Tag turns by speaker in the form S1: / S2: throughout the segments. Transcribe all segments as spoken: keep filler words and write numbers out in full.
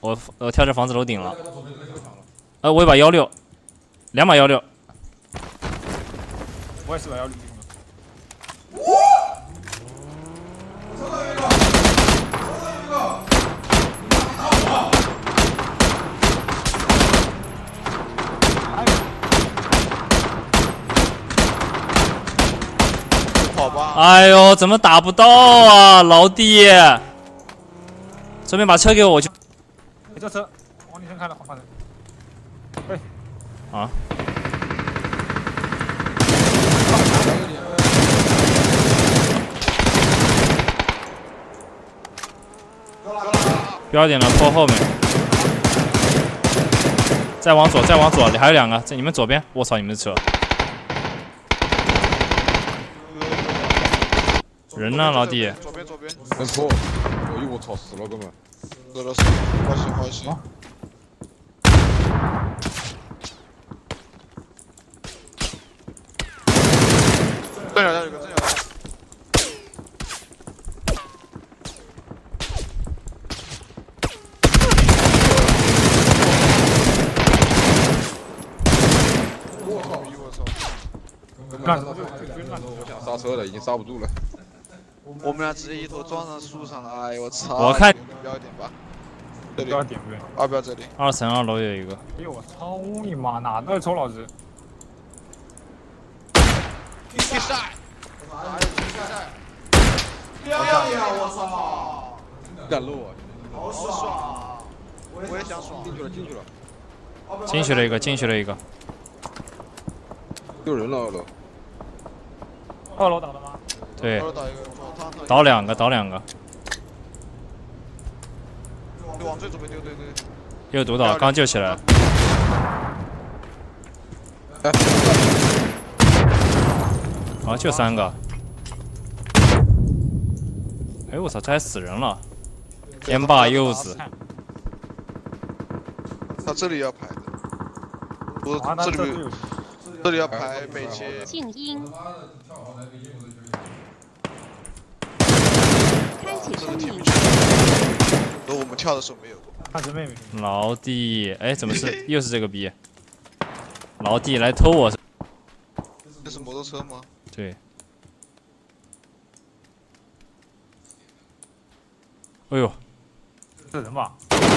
S1: 我我跳这房子楼顶了。呃，我有把幺六，两把幺六。
S2: 我也是把幺六。
S3: 好吧。
S1: 哎呦，怎么打不到啊，老弟！顺便把车给我，我去。
S2: 你这车往你身开了，好看的。对。
S1: 啊。标点了，坡后面。再往左，再往左，还有两个在你们左边。我操，你们的车。人呢，老弟？
S3: 左边，左边。
S4: 能破！哎呦，我操，死了，哥们！
S3: 死了，死了，好险，好险！正角有个，正角。我操！我操！
S2: 干！
S4: 我想刹车了，已经刹不住了。
S3: 我们俩直接一头撞上树上了，哎呦我操！
S1: 我看
S3: 标点吧，这里
S2: 标点对，
S3: 二标这里。
S1: 二层二楼有一个。
S2: 哎呦我操你妈，哪的臭老子！
S3: 必赛！哪有必赛？漂亮呀！我操！
S4: 干路啊！
S3: 好爽！我也想爽。
S4: 进去了，进去了。
S1: 进去了一个，进去了一个。
S4: 丢人了，二楼。
S2: 二楼打的吗？
S1: 对。
S3: 二楼打一个，
S1: 倒两个，倒两个。
S3: 就往最左边丢，对对。
S1: 又毒倒，刚救起来。
S4: 哎。
S1: 啊，就三个。哎我操，这还死人了！天霸柚子。
S3: 他这里要排的，我这里没有，这里要排美切。
S5: 静音。开启声明。和我
S3: 们跳的时候没有过。
S2: 他是妹妹。
S1: 老弟，哎，怎么是又是这个逼？老弟来偷我。
S3: 这是摩托车吗？
S1: 对。哎呦，
S2: 是人吧？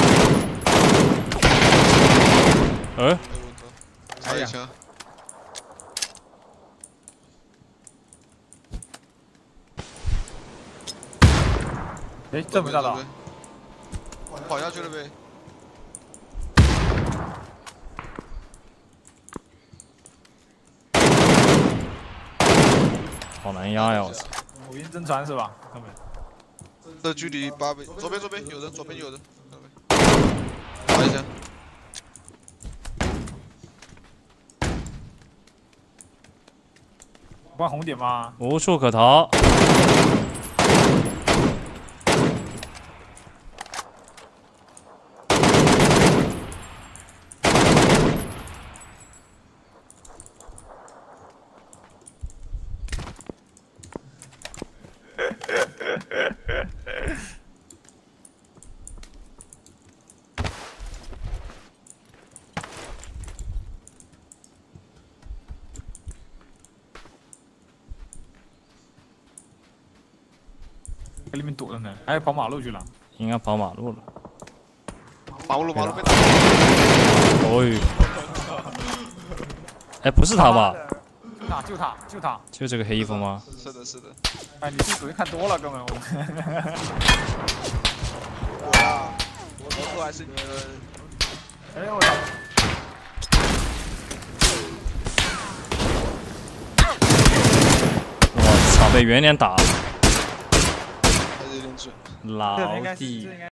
S1: 哎，
S3: 插一枪。
S2: 哎，这没炸到。
S3: 跑下去了呗。
S1: 好难压呀！我操。
S2: 某音真传是吧？哥们。
S3: 这距离八倍，左边左边有人，左边有人，打一下。
S2: 关红点吗？
S1: 无处可逃。
S2: 在里面躲着呢，还跑马路去了。
S1: 应该跑马路了。
S3: 马路马路被打。
S1: 哦呦！哎，不是他吧？
S2: 就他，就他，就他。
S1: 就这个黑衣服吗？
S3: 是的，是的。
S2: 哎，你是属于看多了，哥们。我
S3: 呀，我头头还是你的。
S2: 哎我操！
S1: 我操，被圆脸打了。
S3: 还是有点准。
S1: 老弟。